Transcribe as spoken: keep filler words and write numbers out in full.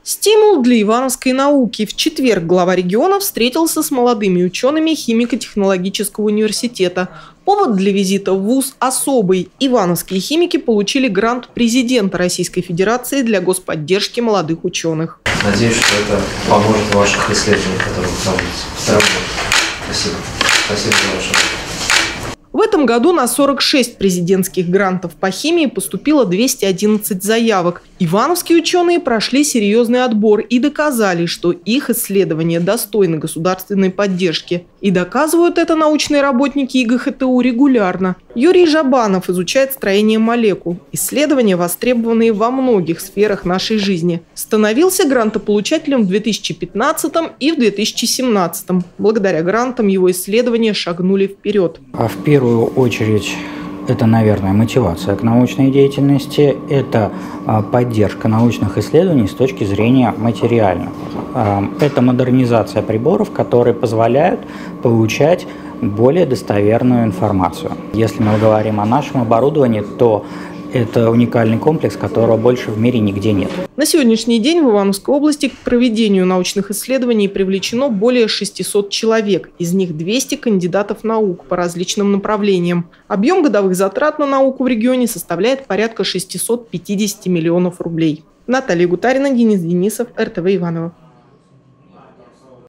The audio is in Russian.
Стимул для ивановской науки. В четверг глава региона встретился с молодыми учеными химико-технологического университета. Повод для визита в вуз особый. Ивановские химики получили грант президента Российской Федерации для господдержки молодых ученых. Надеюсь, что это поможет в ваших исследованиях, которые вы проводите. Спасибо. Спасибо за вашу работу. В этом году на сорок шесть президентских грантов по химии поступило двести одиннадцать заявок. Ивановские ученые прошли серьезный отбор и доказали, что их исследования достойны государственной поддержки. И доказывают это научные работники ИГХТУ регулярно. Юрий Жабанов изучает строение молекул. Исследования, востребованные во многих сферах нашей жизни. Становился грантополучателем в две тысячи пятнадцатом и в две тысячи семнадцатом. Благодаря грантам его исследования шагнули вперед. А в первую очередь это, наверное, мотивация к научной деятельности, это поддержка научных исследований с точки зрения материальных. Это модернизация приборов, которые позволяют получать более достоверную информацию. Если мы говорим о нашем оборудовании, то это уникальный комплекс, которого больше в мире нигде нет. На сегодняшний день в Ивановской области к проведению научных исследований привлечено более шестисот человек. Из них двести кандидатов наук по различным направлениям. Объем годовых затрат на науку в регионе составляет порядка шестисот пятидесяти миллионов рублей. Наталья Гутарина, Денис Денисов, эр тэ вэ Иваново.